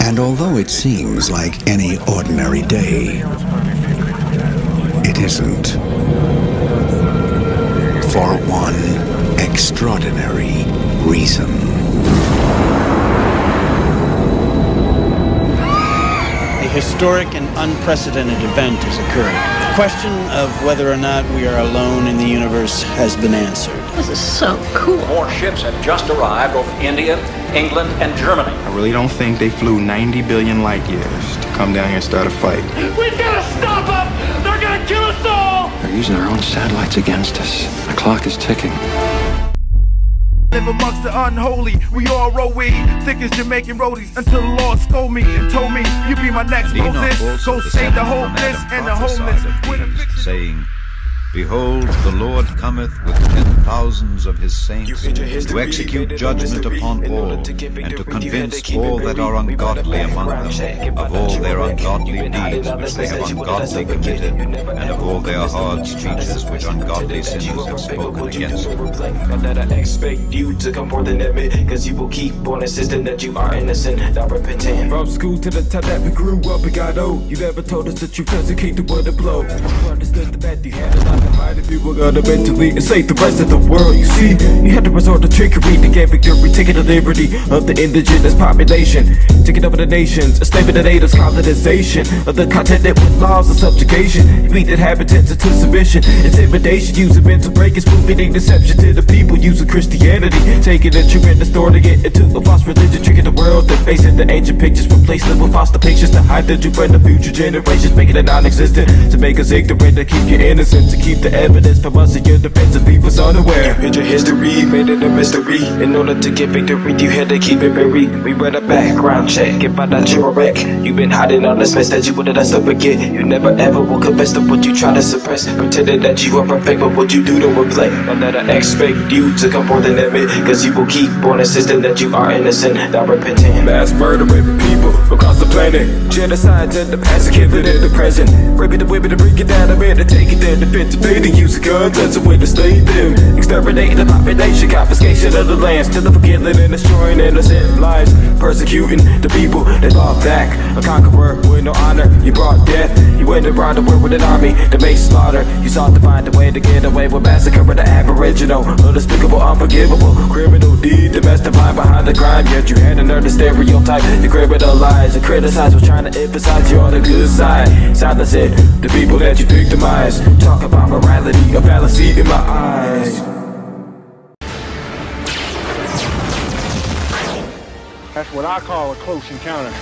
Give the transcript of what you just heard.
And although it seems like any ordinary day, it isn't. For one extraordinary reason. A historic and unprecedented event has occurred. The question of whether or not we are alone in the universe has been answered. This is so cool. More ships have just arrived over India, England, and Germany. I really don't think they flew 90 billion light years to come down here and start a fight. We gotta stop them! They're gonna kill us all! They're using our own satellites against us. The clock is ticking. Live amongst the unholy, we all roll weed, thick as Jamaican roadies, until the Lord scold me and told me, you be my next Moses, go save the hopeless and the homeless. Saying, Behold, the Lord cometh with 10,000s of his saints to execute judgment upon all, and to convince all that are ungodly among them of all their ungodly deeds which they have ungodly committed, and of all their hard speeches which ungodly sinners have spoken against them. That I expect you to come forth and admit, cause you will keep on insisting that you are innocent, not repenting. From school to the time that we grew up and got old, you never told us the truth doesn't keep the word to blow. You understood the bad you had a lot to hide if you were gonna mentally enslaved the rest of the world. You see, you had to resort to trickery to get victory, taking the liberty of the indigenous population, taking over the nations, enslaving the natives, colonization of the continent with laws of subjugation. You beat inhabitants into submission, intimidation, using mental breakers, moving deception to the people, using Christianity, taking the truth and distorting it into a false religion, tricking the world, and facing the ancient pictures, replacing them with false depictions to hide the truth from the future generations, making it non-existent, to make us ignorant, to keep you innocent, to keep the evidence from us in your defense of people's unaware. Your history made it a mystery. In order to get victory, you had to keep it buried. We read a background check and found out you're a wreck. You've been hiding all this mess that you wanted us to forget. You never ever will confess to what you try to suppress, pretending that you are perfect, but what you do to replay. Now that I expect you to come forth and admit, cause you will keep on insisting that you are innocent, not repenting. Mass murdering people across the planet, genocides in the past, killing in the present, raping the women to bring it down, the men to take it down, defense evading, using guns as a way to slay them, exterminating the population, confiscation of the land, stealing for killing and destroying innocent lives, persecuting the people that fought back. A conqueror with no honor, you brought death. You went around the world with an army that made slaughter. You sought to find a way to get away with massacring the aboriginal, unspeakable, unforgivable criminal deed. The mastermind behind the crime, yet you had another stereotype. You criminalize and criticize, was trying to emphasize you're on the good side. Silence it, the people that you victimize. Talk about morality, a fallacy in my eyes. That's what I call a close encounter.